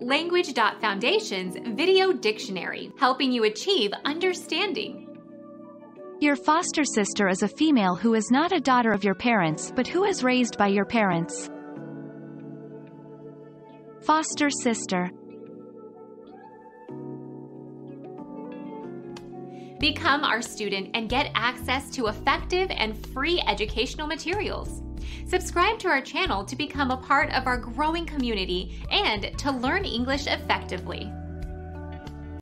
Language.Foundation's Video Dictionary, helping you achieve understanding. Your foster sister is a female who is not a daughter of your parents but who is raised by your parents. Foster sister. Become our student and get access to effective and free educational materials. Subscribe to our channel to become a part of our growing community and to learn English effectively.